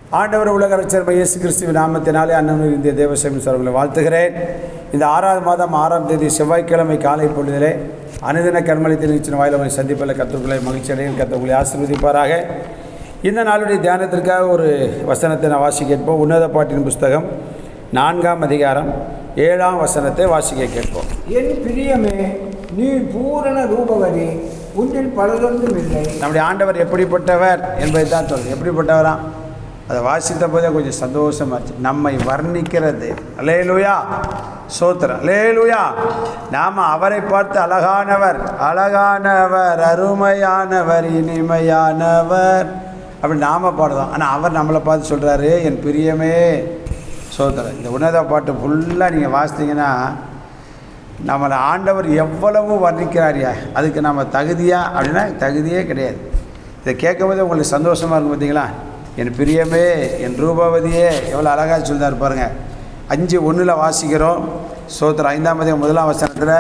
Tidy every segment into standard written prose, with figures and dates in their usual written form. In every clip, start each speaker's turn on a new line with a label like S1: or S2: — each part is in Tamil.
S1: ஆண்டவர் உலக இரட்சகர் இயேசு கிறிஸ்துவின் நாமத்தினாலே அன்னனூர் இந்திய தேவசேனை சார்பில் வாழ்த்துகிறேன். இந்த 6ஆம் மாதம் 6ஆம் தேதி செவ்வாய்க்கிழமை காலை பொழுதிலே அனுதின கர்மலித்தின் நிகழ்ச்சியின் வாயிலாக சந்திப்பில் கர்த்தர்களை மகிழ்ச்சி அடையில் கர்த்தர்களை ஆசீர்வதிப்பாராக. இந்த நாளுடைய தியானத்திற்காக ஒரு வசனத்தை நான் வாசிக்க கேட்போம். உன்னத பாட்டின் புஸ்தகம் 4ஆம் அதிகாரம் 7ஆம் வசனத்தை வாசிக்க கேட்போம்.
S2: என் பிரியமே, நீ பூரண ரூபவதி, உன்னில் பலதொன்றும் இல்லை.
S1: நம்முடைய ஆண்டவர் எப்படிப்பட்டவர் என்பதை தான் சொல்லுது. எப்படிப்பட்டவராம் அதை வாசித்த போதே கொஞ்சம் சந்தோஷமாச்சு. நம்மை வர்ணிக்கிறது. அல்லேலூயா, சோத்திரம், அல்லேலூயா. நாம் அவரை பார்த்து அழகானவர், அழகானவர், அருமையானவர், இனிமையானவர் அப்படி நாம் பாடுறோம். ஆனால் அவர் நம்மளை பார்த்து சொல்கிறாரு, என் பிரியமே, சோத்திரம். இந்த உன்னத பாட்டு ஃபுல்லாக நீங்கள் வாசித்தீங்கன்னா நம்மளை ஆண்டவர் எவ்வளவு வர்ணிக்கிறாரியா, அதுக்கு நம்ம தகுதியா அப்படின்னா தகுதியே கிடையாது. இதை கேட்கும்போது உங்களுக்கு சந்தோஷமாக இருக்கும். பார்த்தீங்களா, என் பிரியமே, என் ரூபவதியே, எவ்வளோ அழகாக சொல்லிதான் இருப்பாருங்க. 5:1 வாசிக்கிறோம். சோத்திரம் 5ஆம் அதிகாரம் 1ஆம் வசனத்தில்,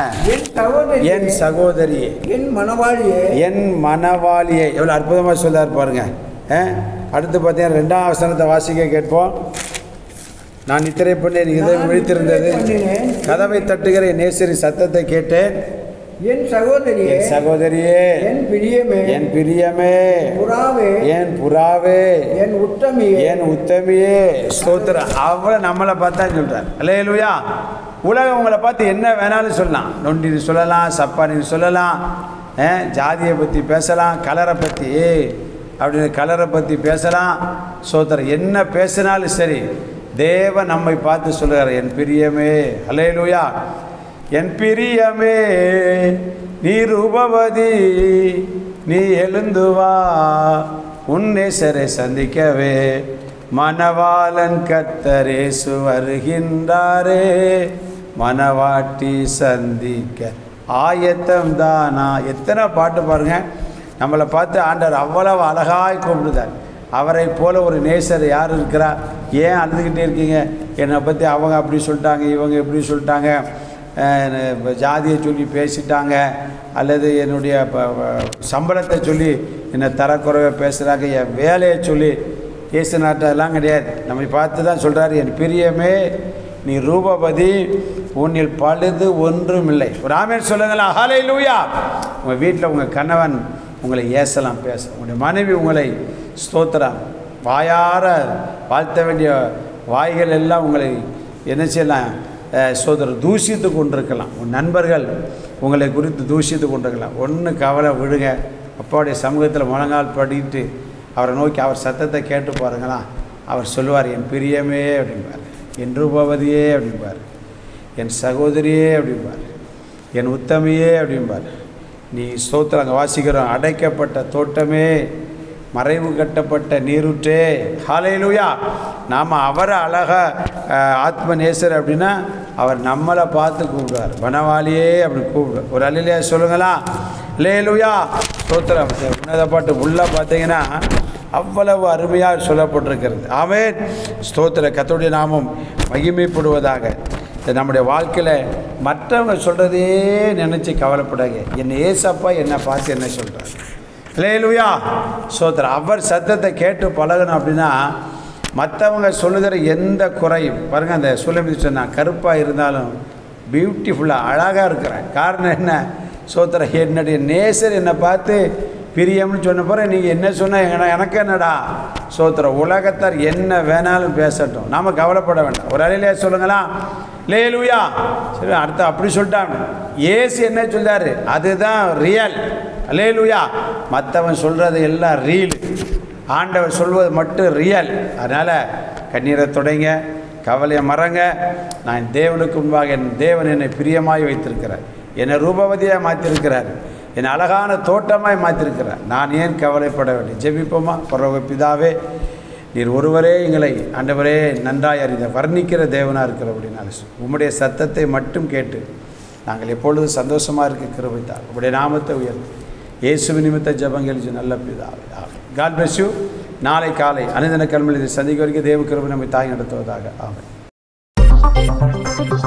S1: என் சகோதரியே,
S2: என் மனவாளியே,
S1: என் மனவாளியே, எவ்வளோ அற்புதமாக சொல்லிதான் இருப்பாருங்க. அடுத்து பார்த்தீங்கன்னா 2ஆம் வசனத்தை வாசிக்க கேட்போம். நான் நித்திரை பண்ணேன், இதயம் விழித்திருந்தது, கதவை தட்டுகிற என் நேசரி சத்தத்தை கேட்டேன்.
S2: என் சகோதரியே,
S1: என் சகோதரியே,
S2: என் பிரியமே,
S1: என் பிரியமே,
S2: புறாவே,
S1: என் புறாவே,
S2: என் உத்தமியே,
S1: என் உத்தமியே. ஸ்தோத்திரம். அவளை நம்மளை பார்த்தா சொல்கிறார். அல்லேலூயா. உலகம் உங்களை பார்த்து என்ன வேணாலும் சொல்லலாம். நொண்டின்னு சொல்லலாம், சப்பானின்னு சொல்லலாம், ஜாதியை பற்றி பேசலாம், கலரை பற்றி அப்படின்னு கலரை பற்றி பேசலாம். ஸ்தோத்திரம். என்ன பேசினாலும் சரி, தேவன் நம்மை பார்த்து சொல்லுகிறார், என் பிரியமே. அல்லேலூயா. என் பிரியமே, நீ ரூபவதி, நீ எழுந்து வா, உன் நேசரை சந்திக்கவே, மணவாளன் கர்த்தர் இயேசு வருகின்றாரே, மணவாட்டி சந்திக்க ஆயத்தம் தானா. எத்தனை பாட்டு பாருங்க. நம்மளை பார்த்து ஆண்டவர் அவ்வளவு அழகாய் கூப்பிடுதார். அவரை போல ஒரு நேசர் யார் இருக்கிறா? ஏன் அழுதுகிட்டே இருக்கீங்க? என்னை பற்றி அவங்க அப்படி சொல்லிட்டாங்க, இவங்க எப்படி சொல்லிட்டாங்க, ஜாதியை சொல்லி பேசிட்டாங்க, அல்லது என்னுடைய சம்பளத்தை சொல்லி என்னை தரக்குறைவை பேசுகிறாங்க, என் வேலையை சொல்லி பேசினாட்டெல்லாம் கிடையாது. நம்மை பார்த்து தான் சொல்கிறாரு, என் பிரியமே, நீ ரூபவதி, உன்னில் பழுது ஒன்றும் இல்லை. ஒரு ஆமென் சொல்லுங்களா? ஹல்லேலூயா. உங்கள் வீட்டில் உங்கள் கணவன் உங்களை ஏசலாம், பேச, உங்களுடைய மனைவி உங்களை ஸ்தோத்திரம் வாயார வாழ்த்த வேண்டிய வாய்கள் எல்லாம் உங்களை என்ன செய்யலாம், சோதரர் தூஷித்து கொண்டிருக்கலாம். உன் நண்பர்கள் உங்களை குறித்து தூஷித்து கொண்டிருக்கலாம். ஒன்று கவலை விடுங்க. அப்பாவுடைய சமூகத்தில் முழங்கால் படிட்டு அவரை நோக்கி அவர் சத்தத்தை கேட்டு பாருங்களா. அவர் சொல்லுவார், என் பிரியமே அப்படிம்பார், என் ரூபவதியே அப்படிம்பார், என் சகோதரியே அப்படிம்பார், என் உத்தமியே அப்படிம்பார். நீ ஸ்தோத்திரம் அங்கே வாசிக்கிறோம், அடைக்கப்பட்ட தோட்டமே, மறைவு கட்டப்பட்ட நீருற்றே. ஹல்லேலூயா. நாம் அவரை அழகாக ஆத்ம நேசர் அப்படின்னா அவர் நம்மளை பார்த்து கூப்பிடுவார், வனவாளியே அப்படி கூப்பிடுவார். ஒரு அல்லேலூயா சொல்லுங்களா? அல்லேலூயா. ஸ்தோத்திரம். உன்னத பாட்டு உள்ளே பார்த்தீங்கன்னா அவ்வளவு அருமையாக சொல்லப்பட்டிருக்கிறது. ஆமென். ஸ்தோத்திர. கர்த்தருடைய நாமம் மகிமைப்படுவதாக. நம்முடைய வாழ்க்கையில் மற்றவங்க சொல்கிறதே நினச்சி கவலைப்படாங்க. என்னை ஏசப்பா என்னை பார்த்து என்ன சொல்கிறார்? அல்லேலூயா. ஸ்தோத்திரம். அவர் சத்தத்தை கேட்டு பழகணும் அப்படின்னா மற்றவங்க சொல்லுகிற எந்த குறையும் பாருங்கள். அந்த சுலபி சொன்னால் கருப்பாக இருந்தாலும் பியூட்டிஃபுல்லாக அழகாக இருக்கிறேன். காரணம் என்ன? ஸ்தோத்திரம். என்னுடைய நேசர் என்னை பார்த்து பிரியம்னு சொன்ன பிறகு நீங்கள் என்ன சொன்னால் எனக்கு என்னடா? ஸ்தோத்திரம். உலகத்தார் என்ன வேணாலும் பேசட்டும், நாம் கவலைப்பட வேண்டாம். ஒரு அலையிலே சொல்லுங்களா? அல்லேலூயா. சரி, அடுத்த அப்படி சொல்லிட்டாங்க. ஏசு என்ன சொல்றாரு? அதுதான் ரியல். அல்லேலூயா. மற்றவன் சொல்கிறது எல்லாம் ரீல், ஆண்டவர் சொல்வது மட்டும் ரியல். அதனால் கண்ணீரை தொடங்க, கவலையை மறங்க. நான் தேவனுக்கு முன்பாக என் தேவன் என்னை பிரியமாய் வைத்திருக்கிறார், என்னை ரூபவதியாக மாற்றிருக்கிறார், என்னை அழகான தோட்டமாய் மாற்றிருக்கிறார். நான் ஏன் கவலைப்பட வேண்டும்? ஜெபிப்போமா? பரலோக பிதாவே, நீர் ஒருவரே எங்களை ஆண்டவரே நன்றாய் அறிந்த வர்ணிக்கிற தேவனாக இருக்கிற அப்படின்னால உம்முடைய சத்தத்தை மட்டும் கேட்டு நாங்கள் எப்பொழுது சந்தோஷமாக இருக்க கிருபைத்தார். உம்முடைய நாமத்தை உயர்த்து இயேசுவின் நிமித்த ஜெபங்கள் நல்ல பிதாவே. God bless you. நாளை காலை அனுதின கல்வியில் சந்திக்க வரைக்கும் தேவ கிருபை நம்மை தாய் நடத்துவதாக. ஆமென்.